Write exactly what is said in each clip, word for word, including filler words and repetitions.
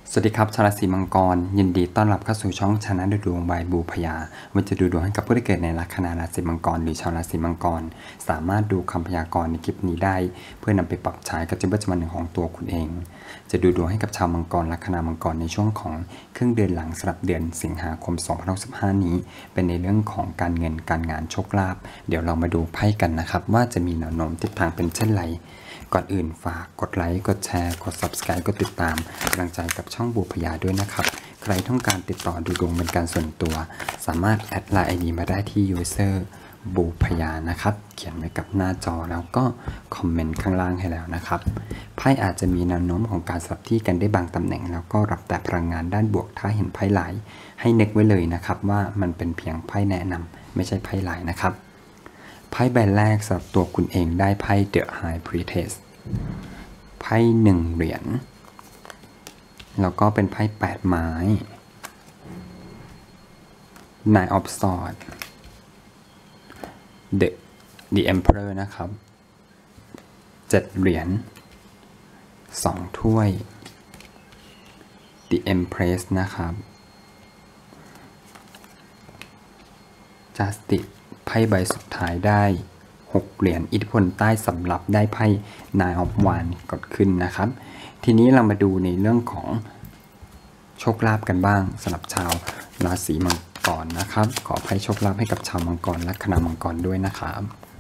สวัสดีครับชาวราศีมังกรยินดีต้อนรับเข้าสู่ช่องชนะดูดวงบายบูพยาวันจะดูดวงให้กับผู้ที่เกิดในลัคนาราศีมังกรหรือชาวราศีมังกรสามารถดูคำพยากรณ์ในคลิปนี้ได้เพื่อนำไปปรับใช้กับชีวิตประจำวันของตัวคุณเองจะดูดวงให้กับชาวมังกรลัคนามังกรในช่วงของครึ่งเดือนหลังสำหรับเดือนสิงหาคมสองพันหกสิบห้านี้เป็นในเรื่องของการเงินการงานโชคลาภเดี๋ยวเรามาดูไพ่กันนะครับว่าจะมีแนวโน้มทิศทางเป็นเช่นไรก่อนอื่นฝากกดไลค์กดแชร์กด ซับสไครบ์ กดติดตามกำลังใจกับช่องบูพยาด้วยนะครับใครต้องการติดต่อดูดวงเป็นการส่วนตัวสามารถแอดไลน์ ไอ ดี มาได้ที่ ยูเซอร์ บูพยานะครับเขียนไว้กับหน้าจอแล้วก็คอมเมนต์ข้างล่างให้แล้วนะครับไพ่อาจจะมีแนวโน้มของการสลับที่กันได้บางตำแหน่งแล้วก็รับแต่พลังงานด้านบวกถ้าเห็นไพ่หลายให้นึกไว้เลยนะครับว่ามันเป็นเพียงไพ่แนะนำไม่ใช่ไพ่หลายนะครับไพ่ใบแรกสำหรับตัวคุณเองได้ไพ่ The High Priestessไพ่หนึ่งเหรียญแล้วก็เป็นไพ่แปดไม้ Nine of Swords The The Emperor นะครับเจ็ดเหรียญสองถ้วย The Empress นะครับ Justice ไพ่ใบสุดท้ายได้หกเหรียญอิทธิพลใต้สำหรับได้ไพ่ Nine of Wands กดขึ้นนะครับทีนี้เรามาดูในเรื่องของโชคลาภกันบ้างสำหรับชาวราศีมังกรนะครับขอไพ่โชคลาภให้กับชาวมังกรลัคนามังกรด้วยนะครับ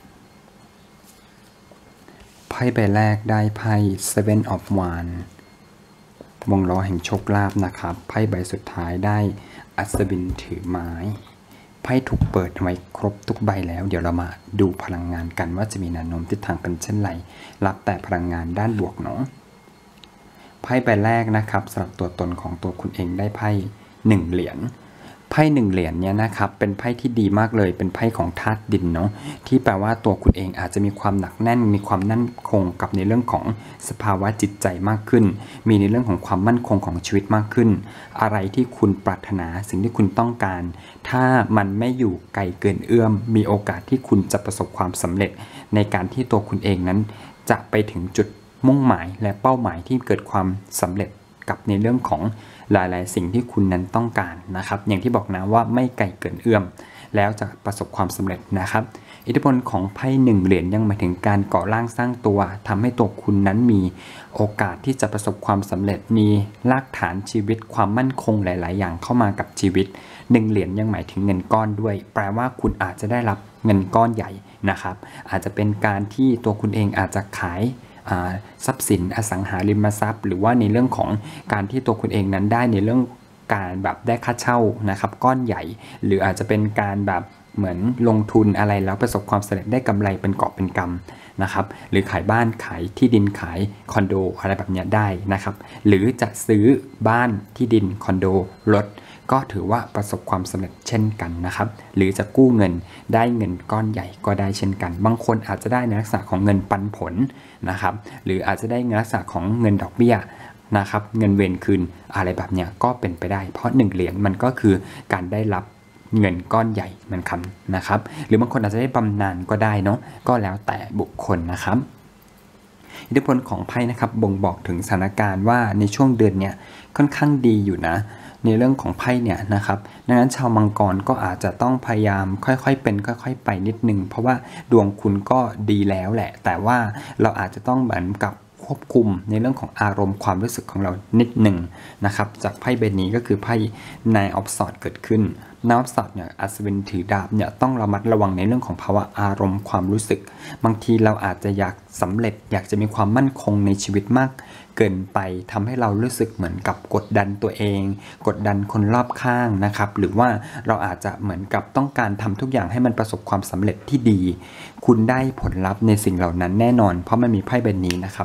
ไพ่ใบแรกได้ไพ่ Seven of Wands วงล้อแห่งโชคลาภนะครับไพ่ใบสุดท้ายได้อัศวินถือไม้ไพ่ถูกเปิดไว้ครบทุกใบแล้วเดี๋ยวเรามาดูพลังงานกันว่าจะมีแนวโน้มทิศทางเป็นเช่นไรรับแต่พลังงานด้านบวกเนาะไพ่ใบแรกนะครับสำหรับตัวตนของตัวคุณเองได้ไพ่หนึ่งเหรียญไพ่หนึ่งเหรียญเนี่ยนะครับเป็นไพ่ที่ดีมากเลยเป็นไพ่ของธาตุดินเนาะที่แปลว่าตัวคุณเองอาจจะมีความหนักแน่นมีความมั่นคงกับในเรื่องของสภาวะจิตใจมากขึ้นมีในเรื่องของความมั่นคงของชีวิตมากขึ้นอะไรที่คุณปรารถนาสิ่งที่คุณต้องการถ้ามันไม่อยู่ไกลเกินเอื้อมมีโอกาสที่คุณจะประสบความสำเร็จในการที่ตัวคุณเองนั้นจะไปถึงจุดมุ่งหมายและเป้าหมายที่เกิดความสำเร็จกับในเรื่องของหลายๆสิ่งที่คุณนั้นต้องการนะครับอย่างที่บอกนะว่าไม่ไกลเกินเอื้อมแล้วจะประสบความสำเร็จนะครับอิทธิพลของไพ่หนึ่งเหรียญยังหมายถึงการก่อร่างสร้างตัวทำให้ตัวคุณนั้นมีโอกาสที่จะประสบความสำเร็จมีรากฐานชีวิตความมั่นคงหลายๆอย่างเข้ามากับชีวิตหนึ่งเหรียญยังหมายถึงเงินก้อนด้วยแปลว่าคุณอาจจะได้รับเงินก้อนใหญ่นะครับอาจจะเป็นการที่ตัวคุณเองอาจจะขายทรัพย์สินอสังหาริมทรัพย์หรือว่าในเรื่องของการที่ตัวคุณเองนั้นได้ในเรื่องการแบบได้ค่าเช่านะครับก้อนใหญ่หรืออาจจะเป็นการแบบเหมือนลงทุนอะไรแล้วประสบความสำเร็จได้กำไรเป็นกอบเป็นกำนะครับหรือขายบ้านขายที่ดินขายคอนโดอะไรแบบนี้ได้นะครับหรือจะซื้อบ้านที่ดินคอนโดรถก็ถือว่าประสบความสำเร็จเช่นกันนะครับหรือจะกู้เงินได้เงินก้อนใหญ่ก็ได้เช่นกันบางคนอาจจะได้ในลักษณะของเงินปันผลนะครับหรืออาจจะได้ในลักษณะของเงินดอกเบี้ยนะครับเงินเวรคืนอะไรแบบเนี้ยก็เป็นไปได้เพราะหนึ่งเหรียญมันก็คือการได้รับเงินก้อนใหญ่เหมือนกันนะครับหรือบางคนอาจจะได้บำนาญก็ได้เนาะก็แล้วแต่บุคคลนะครับอิทธิพลของไพ่นะครับบ่งบอกถึงสถานการณ์ว่าในช่วงเดือนเนี้ยค่อนข้างดีอยู่นะในเรื่องของไพ่เนี่ยนะครับดังนั้นชาวมังกรก็อาจจะต้องพยายามค่อยๆเป็นค่อยๆไปนิดนึงเพราะว่าดวงคุณก็ดีแล้วแหละแต่ว่าเราอาจจะต้องเหมือนกับควบคุมในเรื่องของอารมณ์ความรู้สึกของเรานิดหนึ่งนะครับจากไพ่ใบนี้ก็คือไพ่ Nine of Swords เกิดขึ้น Nine of Swords เนี่ยอัศวินถือดาบเนี่ยต้องระมัดระวังในเรื่องของภาวะอารมณ์ความรู้สึกบางทีเราอาจจะอยากสำเร็จอยากจะมีความมั่นคงในชีวิตมากเกินไปทำให้เรารู้สึกเหมือนกับกดดันตัวเองกดดันคนรอบข้างนะครับหรือว่าเราอาจจะเหมือนกับต้องการทำทุกอย่างให้มันประสบความสำเร็จที่ดีคุณได้ผลลัพธ์ในสิ่งเหล่านั้นแน่นอนเพราะมันมีไพ่ใบนี้นะครับ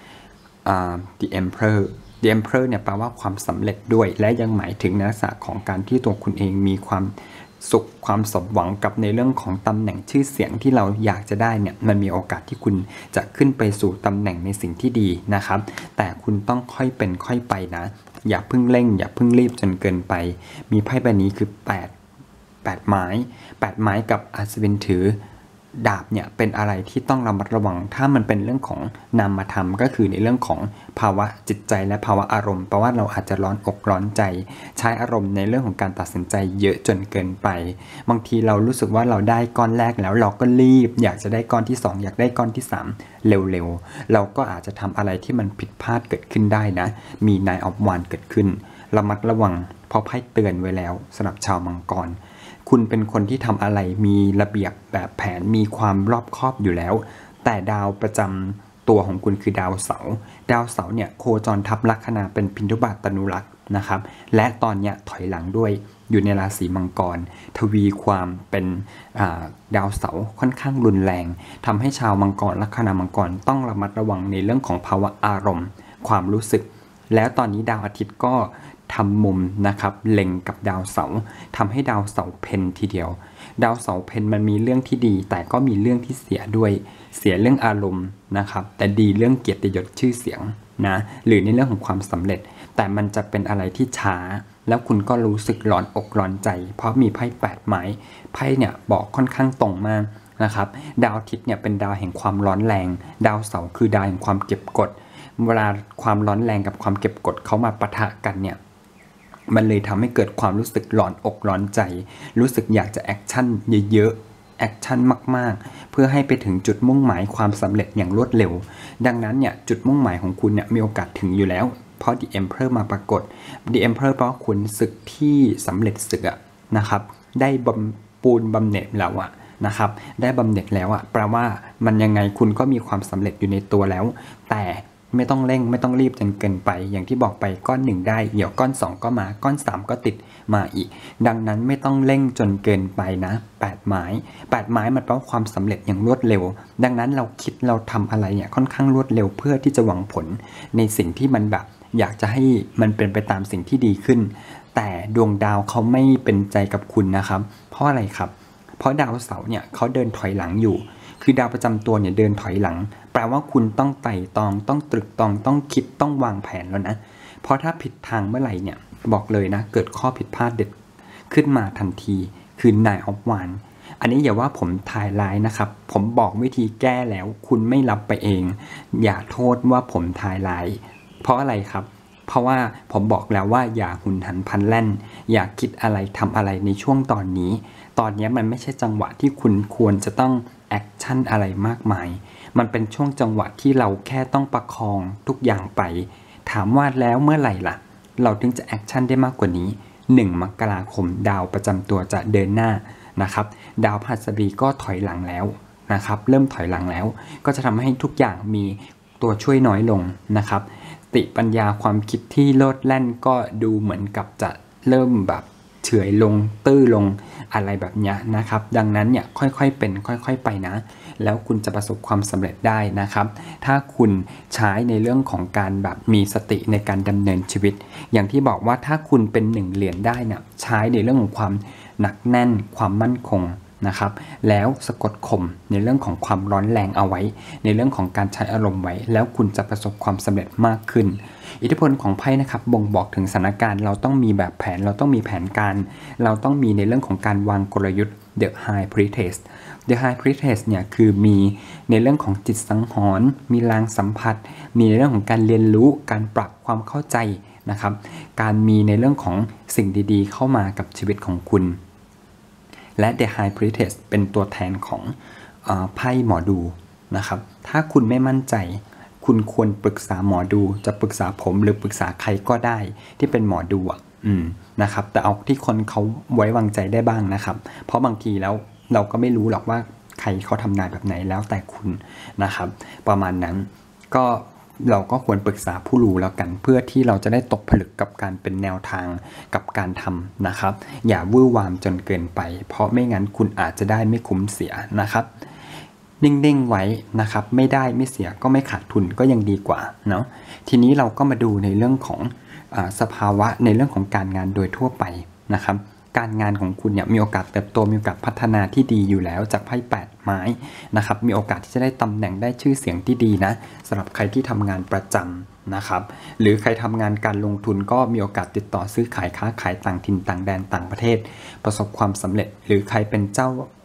uh, The Emperor The Emperor เนี่ยแปลว่าความสำเร็จด้วยและยังหมายถึงลักษณะของการที่ตัวคุณเองมีความสุขความสมหวังกับในเรื่องของตำแหน่งชื่อเสียงที่เราอยากจะได้เนี่ยมันมีโอกาสที่คุณจะขึ้นไปสู่ตำแหน่งในสิ่งที่ดีนะครับแต่คุณต้องค่อยเป็นค่อยไปนะอย่าเพิ่งเร่งอย่าเพิ่งรีบจนเกินไปมีไพ่ใบนี้คือแปด แปดไม้แปดไม้กับอัศวินถือดาบเนี่ยเป็นอะไรที่ต้องระมัดระวังถ้ามันเป็นเรื่องของนามธรรมก็คือในเรื่องของภาวะจิตใจและภาวะอารมณ์เพราะว่าเราอาจจะร้อนอกร้อนใจใช้อารมณ์ในเรื่องของการตัดสินใจเยอะจนเกินไปบางทีเรารู้สึกว่าเราได้ก้อนแรกแล้วเราก็รีบอยากจะได้ก้อนที่สองอยากได้ก้อนที่สามเร็วๆเราก็อาจจะทำอะไรที่มันผิดพลาดเกิดขึ้นได้นะมีนายออฟวานเกิดขึ้นระมัดระวังเพราะไพ่เตือนไว้แล้วสำหรับชาวมังกรคุณเป็นคนที่ทำอะไรมีระเบียบแบบแผนมีความรอบคอบอยู่แล้วแต่ดาวประจำตัวของคุณคือดาวเสาร์ดาวเสาร์เนี่ยโคจรทับลัคนาเป็นพินทุบาตตนุรักษ์นะครับและตอนเนี้ยถอยหลังด้วยอยู่ในราศีมังกรทวีความเป็นดาวเสาร์ค่อนข้างรุนแรงทำให้ชาวมังกรลัคนามังกรต้องระมัดระวังในเรื่องของภาวะอารมณ์ความรู้สึกแล้วตอนนี้ดาวอาทิตย์ก็ทำมุมนะครับเล็งกับดาวเสาร์ทำให้ดาวเสาร์เพนทีเดียวดาวเสาร์เพนมันมีเรื่องที่ดีแต่ก็มีเรื่องที่เสียด้วยเสียเรื่องอารมณ์นะครับแต่ดีเรื่องเกียรติยศชื่อเสียงนะหรือในเรื่องของความสำเร็จแต่มันจะเป็นอะไรที่ช้าแล้วคุณก็รู้สึกร้อนอกร้อนใจเพราะมีไพ่แปดไม้ไพ่เนี่ยบอกค่อนข้างตรงมากนะครับดาวอาทิตย์เนี่ยเป็นดาวแห่งความร้อนแรงดาวเสาร์คือดาวแห่งความเก็บกดเวลาความร้อนแรงกับความเก็บกดเขามาปะทะกันเนี่ยมันเลยทำให้เกิดความรู้สึกร้อนอกร้อนใจรู้สึกอยากจะแอคชั่นเยอะๆแอคชั่นมากๆเพื่อให้ไปถึงจุดมุ่งหมายความสำเร็จอย่างรวดเร็วดังนั้นเนี่ยจุดมุ่งหมายของคุณเนี่ยมีโอกาสถึงอยู่แล้วเพราะ The Emperor มาปรากฏ The Emperor เพราะคุณศึกที่สำเร็จศึกอะนะครับได้บำปูนบำเหน็จแล้วอะนะครับได้บำเหน็จแล้วอะแปลว่ามันยังไงคุณก็มีความสำเร็จอยู่ในตัวแล้วแต่ไม่ต้องเร่งไม่ต้องรีบจนเกินไปอย่างที่บอกไปก้อนหนึ่งได้เดี๋ยวก้อนสองก็มาก้อนสามก็ติดมาอีกดังนั้นไม่ต้องเร่งจนเกินไปนะแปดไม้แปดไม้มันแปลว่าความสำเร็จอย่างรวดเร็วดังนั้นเราคิดเราทำอะไรเนี่ยค่อนข้างรวดเร็วเพื่อที่จะหวังผลในสิ่งที่มันแบบอยากจะให้มันเป็นไปตามสิ่งที่ดีขึ้นแต่ดวงดาวเขาไม่เป็นใจกับคุณนะครับเพราะอะไรครับเพราะดาวเสาร์เนี่ยเขาเดินถอยหลังอยู่คือดาวประจำตัวเนี่ยเดินถอยหลังแปลว่าคุณต้องไต่ตองต้องตรึกตองต้องคิดต้องวางแผนแล้วนะเพราะถ้าผิดทางเมื่อไหร่เนี่ยบอกเลยนะเกิดข้อผิดพลาดเด็ดขึ้นมาทันทีคือนายออฟวานอันนี้อย่าว่าผมทายร้ายนะครับผมบอกวิธีแก้แล้วคุณไม่รับไปเองอย่าโทษว่าผมทายร้ายเพราะอะไรครับเพราะว่าผมบอกแล้วว่าอย่าหุนหันพลันแล่นอย่าคิดอะไรทำอะไรในช่วงตอนนี้ตอนนี้มันไม่ใช่จังหวะที่คุณควรจะต้องแอคชั่นอะไรมากมายมันเป็นช่วงจังหวะที่เราแค่ต้องประคองทุกอย่างไปถามว่าแล้วเมื่อไหร่ล่ะเราถึงจะแอคชั่นได้มากกว่านี้หนึ่งมกราคมดาวประจำตัวจะเดินหน้านะครับดาวพฤหัสบดีก็ถอยหลังแล้วนะครับเริ่มถอยหลังแล้วก็จะทำให้ทุกอย่างมีตัวช่วยน้อยลงนะครับสติปัญญาความคิดที่โลดแล่นก็ดูเหมือนกับจะเริ่มแบบเฉื่อยลงตื้อลงอะไรแบบนี้นะครับดังนั้นเนี่ยค่อยๆเป็นค่อยๆไปนะแล้วคุณจะประสบความสำเร็จได้นะครับถ้าคุณใช้ในเรื่องของการแบบมีสติในการดำเนินชีวิตอย่างที่บอกว่าถ้าคุณเป็นหนึ่งเหรียญได้เนี่ยใช้ในเรื่องของความหนักแน่นความมั่นคงนะครับแล้วสะกดข่มในเรื่องของความร้อนแรงเอาไว้ในเรื่องของการใช้อารมณ์ไว้แล้วคุณจะประสบความสำเร็จมากขึ้นอิทธิพลของไพ่นะครับบ่งบอกถึงสถานการณ์เราต้องมีแบบแผนเราต้องมีแผนการเราต้องมีในเรื่องของการวางกลยุทธ์ The High Priestess The High Priestess เนี่ยคือมีในเรื่องของจิตสังหรณ์มีลางสัมผัสมีในเรื่องของการเรียนรู้การปรับความเข้าใจนะครับการมีในเรื่องของสิ่งดีๆเข้ามากับชีวิตของคุณและ The High Priestess เป็นตัวแทนของไพ่หมอดูนะครับถ้าคุณไม่มั่นใจคุณควรปรึกษาหมอดูจะปรึกษาผมหรือปรึกษาใครก็ได้ที่เป็นหมอดูอ่ะอืมนะครับแต่เอาที่คนเขาไว้วางใจได้บ้างนะครับเพราะบางทีแล้วเราก็ไม่รู้หรอกว่าใครเขาทำนายแบบไหนแล้วแต่คุณนะครับประมาณนั้นก็เราก็ควรปรึกษาผู้รู้แล้วกันเพื่อที่เราจะได้ตกผลึกกับการเป็นแนวทางกับการทำนะครับอย่าวื้อวามจนเกินไปเพราะไม่งั้นคุณอาจจะได้ไม่คุ้มเสียนะครับนิ่งๆไว้นะครับไม่ได้ไม่เสียก็ไม่ขาดทุนก็ยังดีกว่าเนาะทีนี้เราก็มาดูในเรื่องของอ่าสภาวะในเรื่องของการงานโดยทั่วไปนะครับการงานของคุณเนี่ยมีโอกาสเติบโตมีโอกาสพัฒนาที่ดีอยู่แล้วจากไพ่แปดไม้นะครับมีโอกาสที่จะได้ตำแหน่งได้ชื่อเสียงที่ดีนะสำหรับใครที่ทำงานประจำนะครับหรือใครทำงานการลงทุนก็มีโอกาสติดต่อซื้อขายค้าขายต่างถิ่นต่างแดนต่างประเทศประสบความสำเร็จหรือใครเป็นเจ้า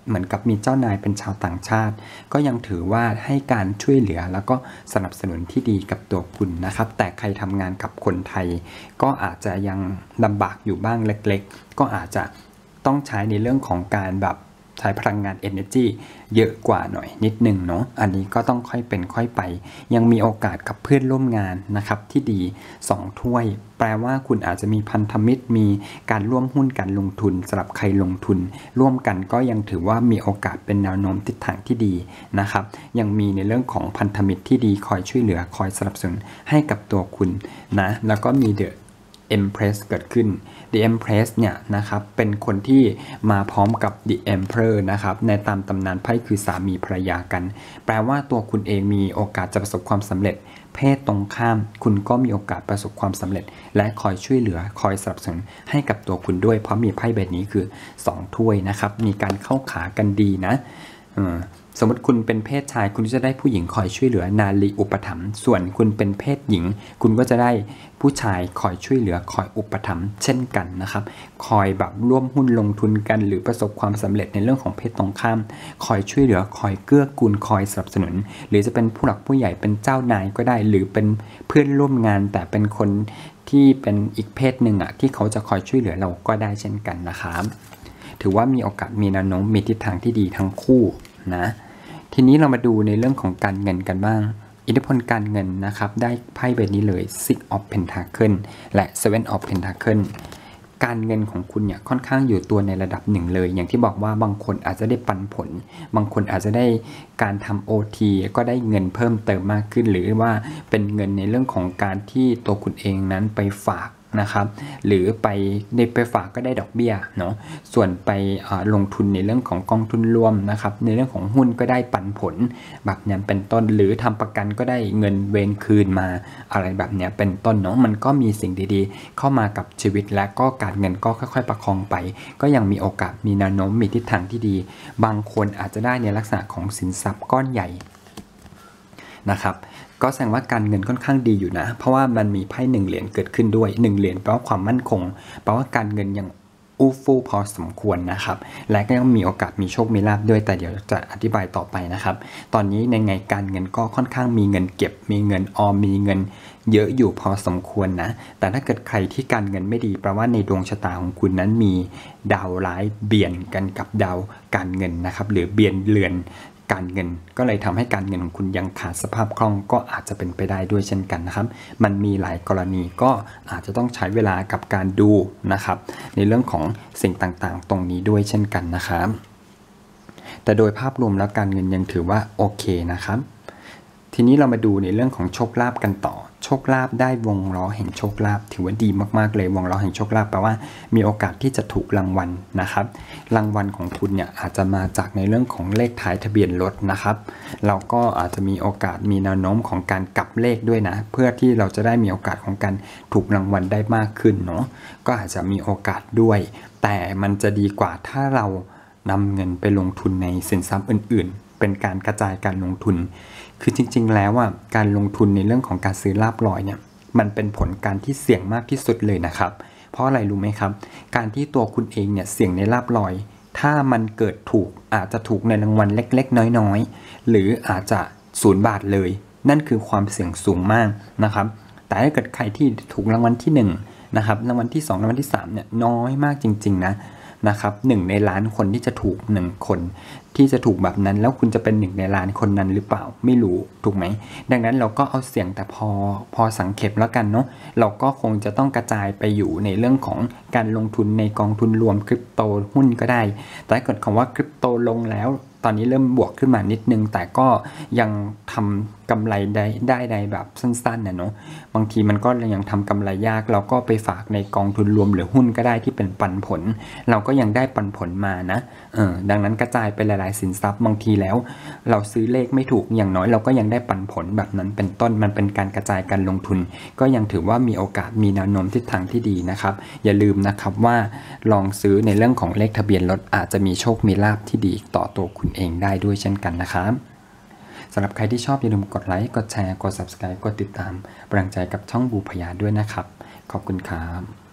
เหมือนกับมีเจ้านายเป็นชาวต่างชาติก็ยังถือว่าให้การช่วยเหลือแล้วก็สนับสนุนที่ดีกับตัวคุณนะครับแต่ใครทำงานกับคนไทยก็อาจจะยังลำบากอยู่บ้างเล็กๆก็อาจจะต้องใช้ในเรื่องของการแบบใช้พลังงาน energy เยอะกว่าหน่อยนิดนึงเนาะอันนี้ก็ต้องค่อยเป็นค่อยไปยังมีโอกาสกับเพื่อนร่วมงานนะครับที่ดีสองถ้วยแปลว่าคุณอาจจะมีพันธมิตรมีการร่วมหุ้นการลงทุนสำหรับใครลงทุนร่วมกันก็ยังถือว่ามีโอกาสเป็นแนวโน้มทิศทางที่ดีนะครับยังมีในเรื่องของพันธมิตรที่ดีคอยช่วยเหลือคอยสนับสนุนให้กับตัวคุณนะแล้วก็มีเดอะEmpress เกิดขึ้น The Empress เนี่ยนะครับเป็นคนที่มาพร้อมกับ The Emperor นะครับในตามตำนานไพ่คือสามีภรรยากันแปลว่าตัวคุณเองมีโอกาสจะประสบความสำเร็จเพศตรงข้ามคุณก็มีโอกาสประสบความสำเร็จและคอยช่วยเหลือคอยสนับสนุนให้กับตัวคุณด้วยเพราะมีไพ่ใบนี้คือสองถ้วยนะครับมีการเข้าขากันดีนะสมมติคุณเป็นเพศชายคุณจะได้ผู้หญิงคอยช่วยเหลือนารีอุปถัมภ์ส่วนคุณเป็นเพศหญิงคุณก็จะได้ผู้ชายคอยช่วยเหลือคอยอุปถัมภ์เช่นกันนะครับคอยแบบร่วมหุ้นลงทุนกันหรือประสบความสำเร็จในเรื่องของเพศตรงข้ามคอยช่วยเหลือคอยเกื้อกูลคอยสนับสนุนหรือจะเป็นผู้หลักผู้ใหญ่เป็นเจ้านายก็ได้หรือเป็นเพื่อนร่วมงานแต่เป็นคนที่เป็นอีกเพศหนึ่งอ่ะที่เขาจะคอยช่วยเหลือเราก็ได้เช่นกันนะครับถือว่ามีโอกาสมีแนวโน้มมีทิศทางที่ดีทั้งคู่นะทีนี้เรามาดูในเรื่องของการเงินกันบ้างอิทธิพลการเงินนะครับได้ไพ่ใบนี้เลย Six of Pentacle และ Seven of Pentacle การเงินของคุณเนี่ยค่อนข้างอยู่ตัวในระดับหนึ่งเลยอย่างที่บอกว่าบางคนอาจจะได้ปันผลบางคนอาจจะได้การทำ โอ ที ก็ได้เงินเพิ่มเติมมากขึ้นหรือว่าเป็นเงินในเรื่องของการที่ตัวคุณเองนั้นไปฝากนะครับหรือไปในไปฝากก็ได้ดอกเบี้ยเนาะส่วนไปลงทุนในเรื่องของกองทุนรวมนะครับในเรื่องของหุ้นก็ได้ปันผลแบบนี้เป็นต้นหรือทำประกันก็ได้เงินเวรคืนมาอะไรแบบนี้เป็นต้นเนาะมันก็มีสิ่งดีๆเข้ามากับชีวิตและก็การเงินก็ค่อยๆประคองไปก็ยังมีโอกาสมีแนวโน้มมีทิศทางที่ดีบางคนอาจจะได้ในลักษณะของสินทรัพย์ก้อนใหญ่นะครับก็แสดงว่าการเงินค่อนข้างดีอยู่นะเพราะว่ามันมีไพ่หนึ่งเหรียญเกิดขึ้นด้วยหนึ่งเหรียญแปลว่าความมั่นคงแปลว่าการเงินยังอู้ฟู่พอสมควรนะครับและก็ยังมีโอกาสมีโชคมีลาภด้วยแต่เดี๋ยวจะอธิบายต่อไปนะครับตอนนี้ในไงการเงินก็ค่อนข้างมีเงินเก็บมีเงินออมมีเงินเยอะอยู่พอสมควรนะแต่ถ้าเกิดใครที่การเงินไม่ดีแปลว่าในดวงชะตาของคุณนั้นมีดาวร้ายเบียนกันกับดาวการเงินนะครับหรือเบียนเรือนการเงินก็เลยทำให้การเงินของคุณยังขาดสภาพคล่องก็อาจจะเป็นไปได้ด้วยเช่นกันนะครับมันมีหลายกรณีก็อาจจะต้องใช้เวลากับการดูนะครับในเรื่องของสิ่งต่างๆตรงนี้ด้วยเช่นกันนะครับแต่โดยภาพรวมแล้วการเงินยังถือว่าโอเคนะครับทีนี้เรามาดูในเรื่องของโชคลาภกันต่อโชคลาภได้วงล้อแห่งโชคลาภถือว่าดีมากๆเลยวงล้อแห่งโชคลาภแปลว่ามีโอกาสที่จะถูกรางวัลนะครับรางวัลของคุณเนี่ยอาจจะมาจากในเรื่องของเลขท้ายทะเบียนรถนะครับเราก็อาจจะมีโอกาสมีแนวโน้มของการกลับเลขด้วยนะเพื่อที่เราจะได้มีโอกาสของการถูกรางวัลได้มากขึ้นเนาะก็อาจจะมีโอกาสด้วยแต่มันจะดีกว่าถ้าเรานำเงินไปลงทุนในสินทรัพย์อื่นๆเป็นการกระจายการลงทุนคือจริงๆแล้วอ่ะการลงทุนในเรื่องของการซื้อลาภลอยเนี่ยมันเป็นผลการที่เสี่ยงมากที่สุดเลยนะครับเพราะอะไรรู้ไหมครับการที่ตัวคุณเองเนี่ยเสี่ยงในลาภลอยถ้ามันเกิดถูกอาจจะถูกในรางวัลเล็กๆน้อยๆหรืออาจจะศูนย์บาทเลยนั่นคือความเสี่ยงสูงมากนะครับแต่ถ้าเกิดใครที่ถูกรางวัลที่หนึ่งนะครับรางวัลที่สองรางวัลที่สามเนี่ยน้อยมากจริงๆนะนะครับหนึ่งในล้านคนที่จะถูกหนึ่งคนที่จะถูกแบบนั้นแล้วคุณจะเป็นหนึ่งในล้านคนนั้นหรือเปล่าไม่รู้ถูกไหมดังนั้นเราก็เอาเสี่ยงแต่พอพอสังเกตแล้วกันเนาะเราก็คงจะต้องกระจายไปอยู่ในเรื่องของการลงทุนในกองทุนรวมคริปโตหุ้นก็ได้แต่ถ้าเกิดคำว่าคริปโตลงแล้วตอนนี้เริ่มบวกขึ้นมานิดนึงแต่ก็ยังทำกำไรได้ได้ในแบบสั้นๆนะเนาะบางทีมันก็ยังทำกำไรยากเราก็ไปฝากในกองทุนรวมหรือหุ้นก็ได้ที่เป็นปันผลเราก็ยังได้ปันผลมานะเออดังนั้นกระจายไปหลายๆสินทรัพย์บางทีแล้วเราซื้อเลขไม่ถูกอย่างน้อยเราก็ยังได้ปันผลแบบนั้นเป็นต้นมันเป็นการกระจายการลงทุนก็ยังถือว่ามีโอกาสมีแนวโน้มทิศทางที่ดีนะครับอย่าลืมนะครับว่าลองซื้อในเรื่องของเลขทะเบียนรถอาจจะมีโชคมีลาภที่ดีต่อตัวคุณเองได้ด้วยเช่นกันนะครับสำหรับใครที่ชอบอย่าลืมกดไลค์กดแชร์กด ซับสไครบ์ กดติดตามกำลังใจกับช่องบูพยาด้วยนะครับขอบคุณครับ